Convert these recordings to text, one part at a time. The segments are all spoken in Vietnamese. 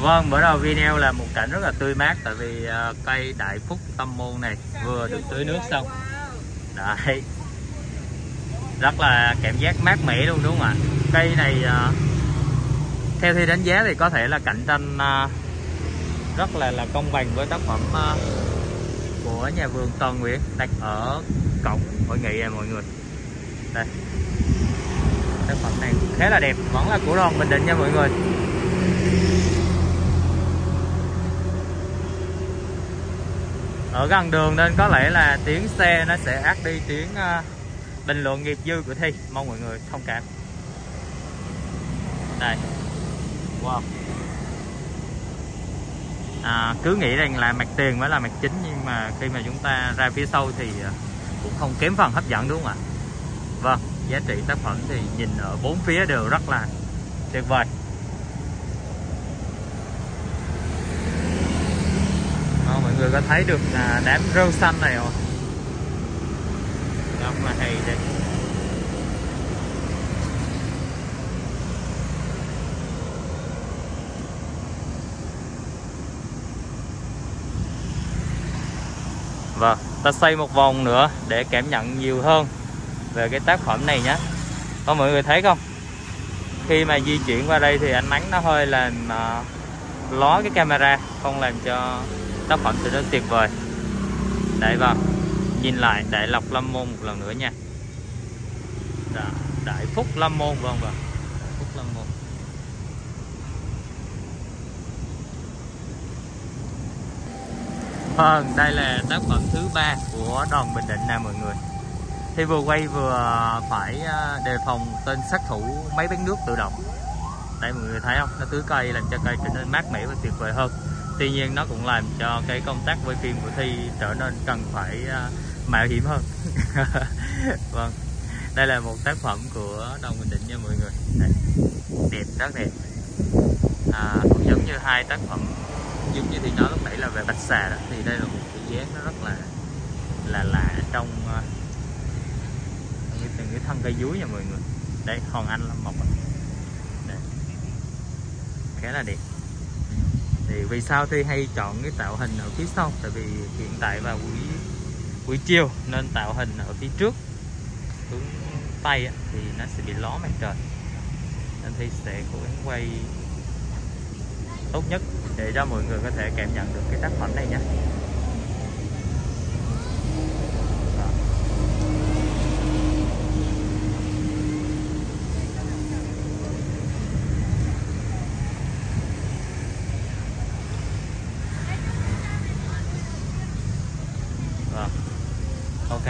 Vâng, mở đầu video là một cảnh rất là tươi mát, tại vì cây Đại Phúc Tâm Môn này vừa được tưới nước xong. Đấy, rất là cảm giác mát mẻ luôn, đúng không ạ? Cây này theo Thi đánh giá thì có thể là cạnh tranh rất là công bằng với tác phẩm của nhà vườn Toàn Nguyễn đặt ở cổng hội nghị này mọi người. Đây, tác phẩm này khá là đẹp, vẫn là của Đoàn Bình Định nha mọi người. Ở gần đường nên có lẽ là tiếng xe nó sẽ át đi tiếng bình luận nghiệp dư của Thi, mong mọi người thông cảm. Đây, wow, cứ nghĩ rằng là mặt tiền mới là mặt chính, nhưng mà khi mà chúng ta ra phía sau thì cũng không kém phần hấp dẫn, đúng không ạ? Vâng, giá trị tác phẩm thì nhìn ở bốn phía đều rất là tuyệt vời. Mọi người có thấy được đám rêu xanh này không? Rất là hay đây. Vâng, ta xoay một vòng nữa để cảm nhận nhiều hơn về cái tác phẩm này nhé. Có mọi người thấy không? Khi mà di chuyển qua đây thì ánh nắng nó hơi làm lóa cái camera, không làm cho tác phẩm thì rất tuyệt vời. Đấy, vâng, nhìn lại Đại Lộc Lâm Môn một lần nữa nha. Đại Phúc Lâm Môn, vâng, Phúc Lâm Môn. Vâng, đây là tác phẩm thứ 3 của Đoàn Bình Định nè mọi người. Thì vừa quay vừa phải đề phòng tên sát thủ máy bán nước tự động. Đây mọi người thấy không? Nó tưới cây làm cho cây trở nên mát mẻ và tuyệt vời hơn. Tuy nhiên nó cũng làm cho cái công tác quay phim của Thi trở nên cần phải mạo hiểm hơn. Vâng, đây là một tác phẩm của Đoàn Bình Định nha mọi người. Đây, đẹp, rất đẹp. Cũng giống như hai tác phẩm giống như Thi nói lúc nãy là về Bạch Xà đó, thì đây là một cái dáng nó rất là lạ trong từng cái thân cây dúi nha mọi người. Đây, Hòn Anh Lâm Mộc. Đây, khá là đẹp. Thì vì sao Thi hay chọn cái tạo hình ở phía sau? Tại vì hiện tại vào buổi chiều nên tạo hình ở phía trước hướng Tây thì nó sẽ bị ló mặt trời, nên Thi sẽ cố gắng quay tốt nhất để cho mọi người có thể cảm nhận được cái tác phẩm này nhé. Ok.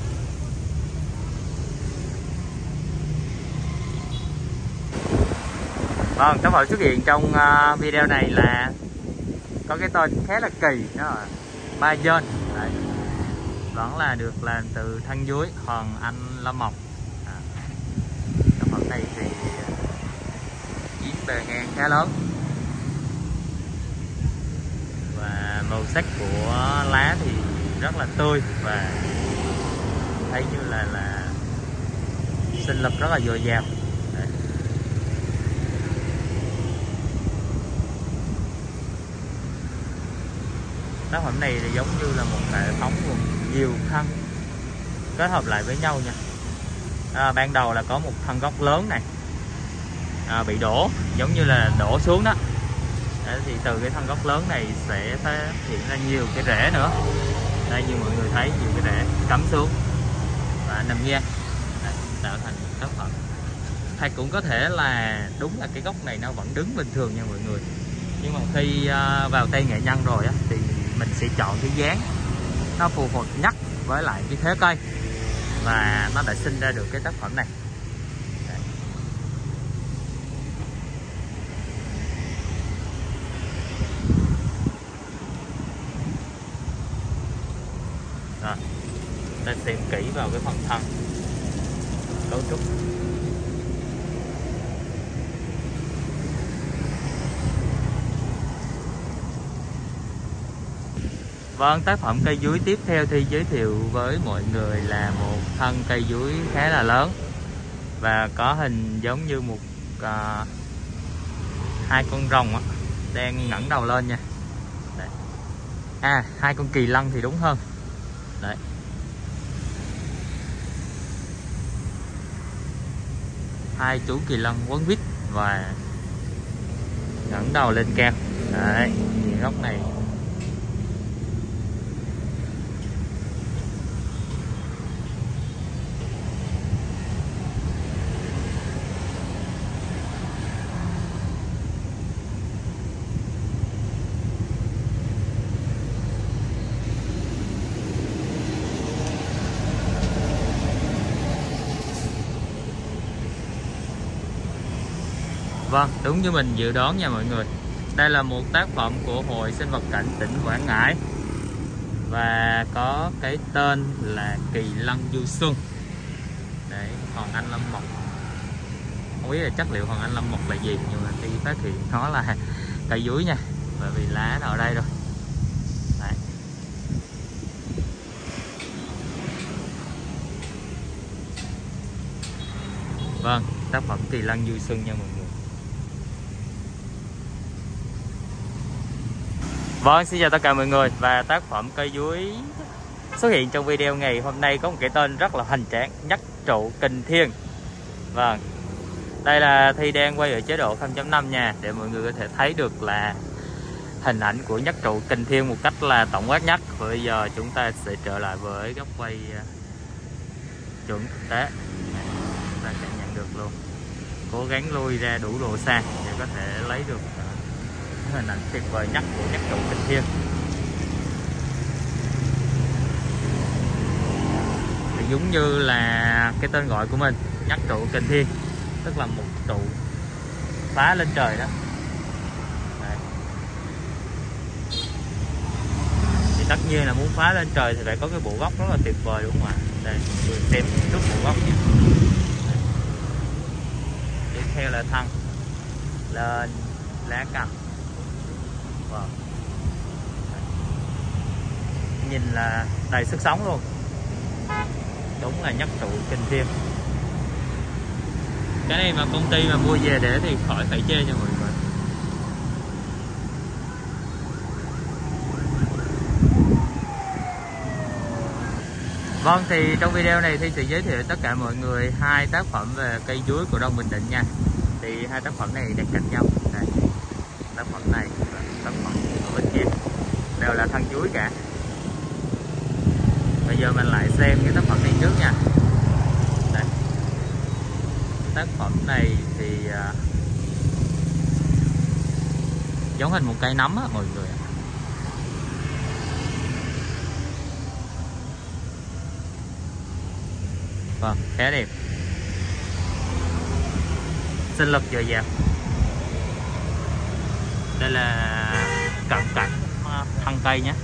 Vâng, tác phẩm xuất hiện trong video này là có cái tên khá là kỳ, đó là Ba Dên. Đấy, vẫn là được làm từ thân dúi Hòn Anh Lâm Mộc. Tác phẩm này thì chiếm bề ngang khá lớn và màu sắc của lá thì rất là tươi và thấy như là sinh lực rất là dồi dào. Đấy. Tác phẩm này thì giống như là một hệ thống gồm nhiều thân kết hợp lại với nhau nha. Ban đầu là có một thân gốc lớn này bị đổ, giống như là đổ xuống đó. Đấy, thì từ cái thân gốc lớn này sẽ phát hiện ra nhiều cái rễ nữa. Đây, như mọi người thấy nhiều cái rễ cắm xuống và nằm ngang tạo thành một tác phẩm. Hay cũng có thể là đúng là cái gốc này nó vẫn đứng bình thường nha mọi người, nhưng mà khi vào tay nghệ nhân rồi á, thì mình sẽ chọn cái dáng nó phù hợp nhất với lại cái thế cây và nó đã sinh ra được cái tác phẩm này. Rồi, ta xem kỹ vào cái phần thân cấu trúc. Vâng, tác phẩm cây dúi tiếp theo Thi giới thiệu với mọi người là một thân cây dúi khá là lớn và có hình giống như một hai con rồng á. đang ngẩng đầu lên nha. Đấy. À, hai con kỳ lân thì đúng hơn. Đấy. Hai chú kỳ lân quấn vít và ngẩng đầu lên cao. Đấy, nhìn góc này. Vâng, đúng như mình dự đoán nha mọi người. Đây là một tác phẩm của Hội Sinh vật cảnh tỉnh Quảng Ngãi và có cái tên là kỳ lân du xuân. Đấy, Hoàng Anh Lâm Mộc. Không biết là chất liệu Hoàng Anh Lâm Mộc là gì, nhưng mà khi phát hiện nó là cây dúi nha, bởi vì lá nó ở đây rồi. Đấy. Vâng, tác phẩm kỳ lân du xuân nha mọi người. Vâng, xin chào tất cả mọi người. Và tác phẩm cây dúi xuất hiện trong video ngày hôm nay có một cái tên rất là hoành tráng, Nhất Trụ Kình Thiên. Vâng, đây là Thi đang quay ở chế độ 0.5 nha, để mọi người có thể thấy được là hình ảnh của Nhất Trụ Kình Thiên một cách là tổng quát nhất. Và bây giờ chúng ta sẽ trở lại với góc quay chuẩn thực tế, chúng ta cảm nhận được luôn. Cố gắng lui ra đủ độ xa để có thể lấy được hình ảnh tuyệt vời nhất của Nhất Trụ Kình Thiên. Thì giống như là cái tên gọi của mình, Nhất Trụ Kình Thiên, tức là một trụ phá lên trời đó. Đây. Thì tất nhiên là muốn phá lên trời thì phải có cái bộ gốc rất là tuyệt vời, đúng không ạ? Đây, mọi người xem chút bộ gốc nhé. Tiếp theo là thân lên lá cành. Wow. Nhìn là đầy sức sống luôn. Đúng là Nhất Trụ Kình Thiên. Cái này mà công ty mà mua về để thì khỏi phải chê cho mọi người. Vâng, thì trong video này Thi sẽ giới thiệu tất cả mọi người hai tác phẩm về cây dúi của Đông Bình Định nha. Thì hai tác phẩm này đang cạnh nhau. Đây. Tác phẩm này và tác phẩm ở bên kia đều là thân chuối cả. Bây giờ mình lại xem cái tác phẩm này trước nha. Đây. Tác phẩm này thì giống hình một cây nấm á mọi người. Vâng, khá đẹp. Sinh lực dồi dào. Đây là cận cảnh thân cây nhé.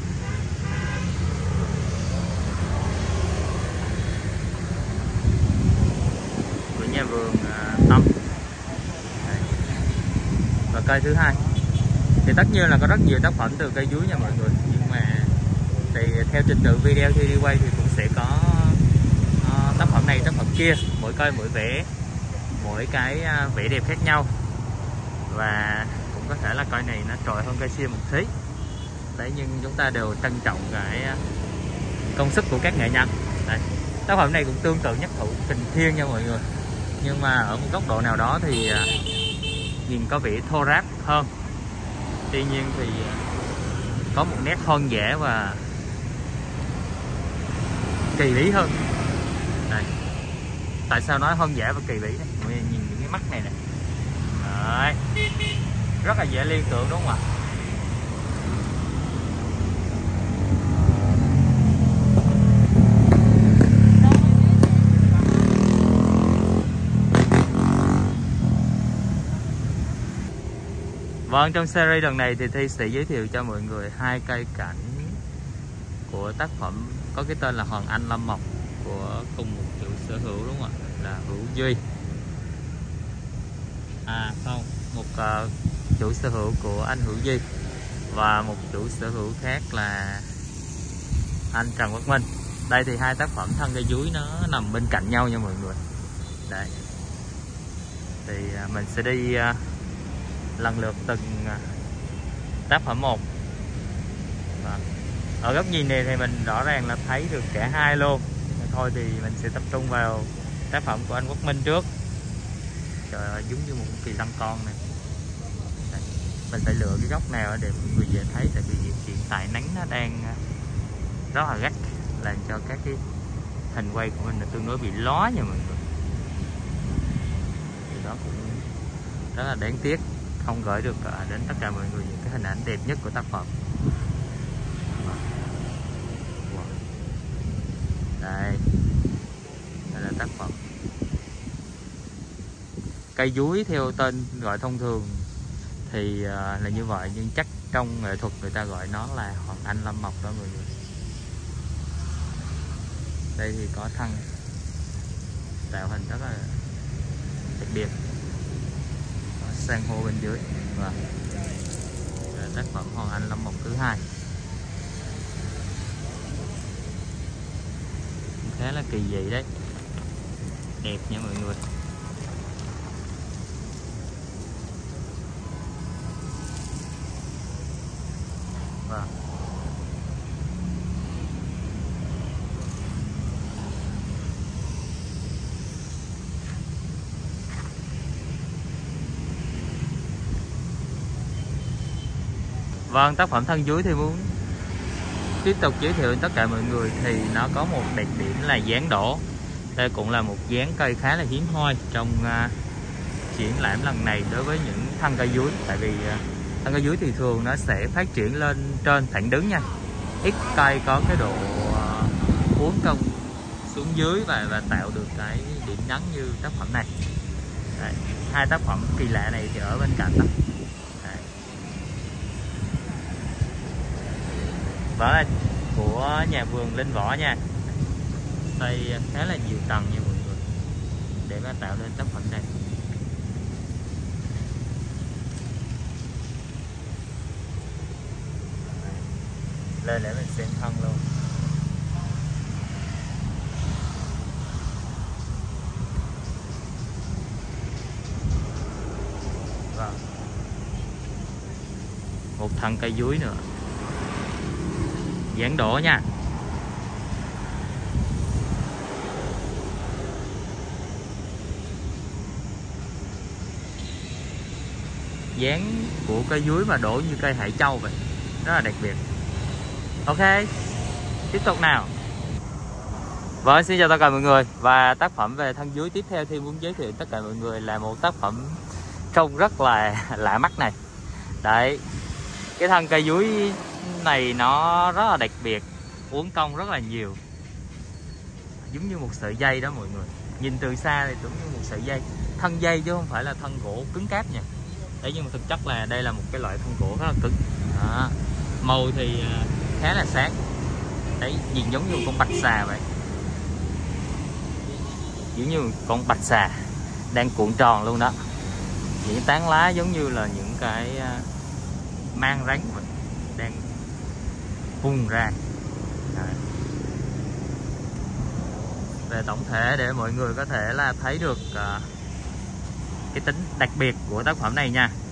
Của nhà vườn Tâm. Và cây thứ hai thì tất nhiên là có rất nhiều tác phẩm từ cây dúi nha mọi người, nhưng mà thì theo trình tự video khi đi quay thì cũng sẽ có tác phẩm này, tác phẩm kia, mỗi cây mỗi vẻ, mỗi cái vẻ đẹp khác nhau. Và cũng có thể là cây này nó trội hơn cây kia một tí. Đấy, nhưng chúng ta đều trân trọng cái công sức của các nghệ nhân. Đây, tác phẩm này cũng tương tự Nhất Trụ Kình Thiên nha mọi người, nhưng mà ở một góc độ nào đó thì nhìn có vẻ thô ráp hơn. Tuy nhiên thì có một nét hoang dã và kỳ bí hơn. Đây. Tại sao nói hoang dã và kỳ bí này? Mọi người nhìn những cái mắt này nè. Đấy. Rất là dễ liên tưởng đúng không ạ? Vâng, trong series lần này thì Thi sẽ giới thiệu cho mọi người hai cây cảnh của tác phẩm có cái tên là Hoàng Anh Lâm Mộc của cùng một chủ sở hữu, đúng không ạ? Là Hữu Duy. À không, một chủ sở hữu của anh Hữu Duy và một chủ sở hữu khác là anh Trần Quốc Minh. Đây thì hai tác phẩm thân cây dúi nó nằm bên cạnh nhau nha mọi người. Đấy. Thì mình sẽ đi lần lượt từng tác phẩm một. Ở góc nhìn này thì mình rõ ràng là thấy được cả hai luôn. Thôi thì mình sẽ tập trung vào tác phẩm của anh Quốc Minh trước. Trời ơi, giống như một kỳ lân con này. Đấy, mình phải lựa cái góc nào để mọi người dễ thấy, tại vì hiện tại nắng nó đang rất là gắt, làm cho các cái hình quay của mình là tương đối bị lóa nha mọi người. Thì đó cũng rất là đáng tiếc, không gửi được đến tất cả mọi người những cái hình ảnh đẹp nhất của tác phẩm. Đây, đây là tác phẩm cây dúi theo tên gọi thông thường thì là như vậy, nhưng chắc trong nghệ thuật người ta gọi nó là Hoàng Anh Lâm Mộc đó mọi người. Đây thì có thân tạo hình rất là đặc biệt, có san hô bên dưới và tác phẩm Hoàng Anh Lâm Mộc thứ hai khá là kỳ dị đấy, đẹp nha mọi người. Vâng. Vâng, tác phẩm thân dưới thì muốn tiếp tục giới thiệu đến tất cả mọi người thì nó có một đặc điểm là dáng đổ. Đây cũng là một dáng cây khá là hiếm hoi trong triển lãm lần này đối với những thân cây dúi. Tại vì thân cây dúi thì thường nó sẽ phát triển lên trên thẳng đứng nha, ít cây có cái độ uốn cong xuống dưới và tạo được cái điểm nhấn như tác phẩm này. Đấy, hai tác phẩm kỳ lạ này thì ở bên cạnh đó. Đó là của nhà vườn Linh Võ nha, xây khá là nhiều tầng nha mọi người để mà tạo nên tác phẩm này. Lên để mình xem thân luôn. Vâng, một thân cây dúi nữa, dáng đổ nha. Dáng của cây dúi mà đổ như cây hải châu vậy, rất là đặc biệt. Ok, tiếp tục nào. Vâng, xin chào tất cả mọi người. Và tác phẩm về thân dúi tiếp theo thì muốn giới thiệu tất cả mọi người là một tác phẩm trông rất là lạ mắt này. Đấy, cái thân cây dúi này nó rất là đặc biệt, uốn cong rất là nhiều, giống như một sợi dây đó mọi người. Nhìn từ xa thì tưởng như một sợi dây, thân dây chứ không phải là thân gỗ cứng cáp nha. Đấy, nhưng mà thực chất là đây là một cái loại thân gỗ rất là cứng. Đó, màu thì khá là sáng. Đấy, nhìn giống như một con bạch xà vậy, giống như một con bạch xà đang cuộn tròn luôn đó. Những tán lá giống như là những cái mang rắn vậy, đang phun ra. Đấy. Về tổng thể để mọi người có thể là thấy được cái tính đặc biệt của tác phẩm này nha.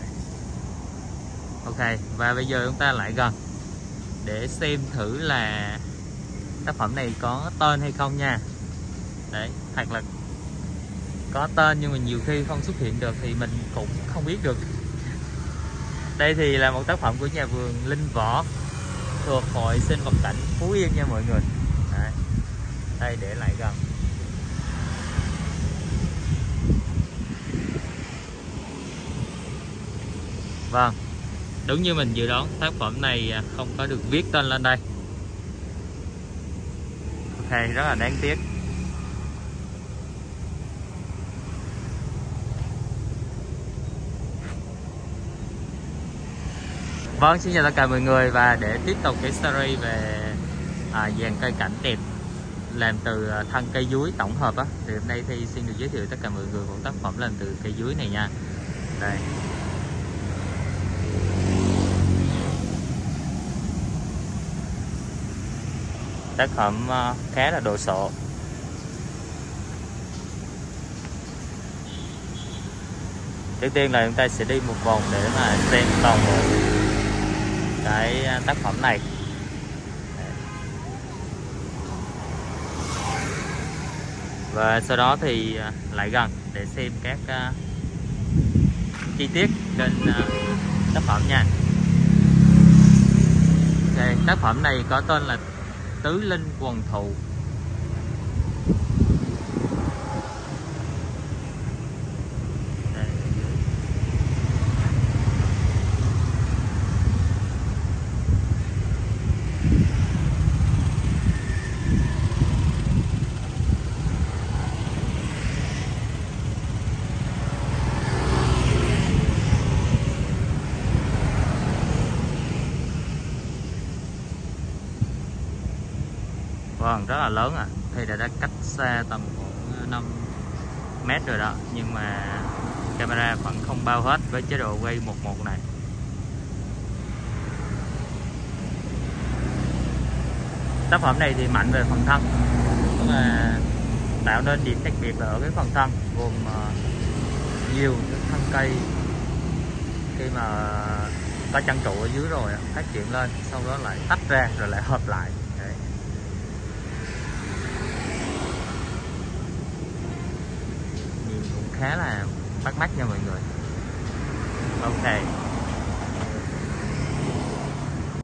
Ok, và bây giờ chúng ta lại gần để xem thử là tác phẩm này có tên hay không nha. Đấy, hoặc là có tên nhưng mà nhiều khi không xuất hiện được thì mình cũng không biết được. Đây thì là một tác phẩm của nhà vườn Linh Võ thuộc Hội Sinh vật cảnh Phú Yên nha mọi người. Đấy, đây để lại gần. Vâng, đúng như mình dự đoán, tác phẩm này không có được viết tên lên đây. Ok, rất là đáng tiếc. Vâng, xin chào tất cả mọi người. Và để tiếp tục cái series về dàn cây cảnh đẹp làm từ thân cây dúi tổng hợp á, thì hôm nay thì xin được giới thiệu tất cả mọi người một tác phẩm làm từ cây dúi này nha. Đây, tác phẩm khá là đồ sộ. Trước tiên là chúng ta sẽ đi một vòng để mà xem toàn bộ cái tác phẩm này. Và sau đó thì lại gần để xem các chi tiết trên tác phẩm nha. Okay, tác phẩm này có tên là Tứ Linh Quần Thụ. Vâng, rất là lớn à. Thì đã cách xa tầm khoảng 5 mét rồi đó, nhưng mà camera vẫn không bao hết với chế độ quay 1:1 này. Tác phẩm này thì mạnh về phần thân, tức là tạo nên điểm đặc biệt là ở cái phần thân, gồm nhiều cái thân cây khi mà có chân trụ ở dưới rồi phát triển lên, sau đó lại tách ra rồi lại hợp lại. Đấy. Nhìn cũng khá là bắt mắt nha mọi người. Ok.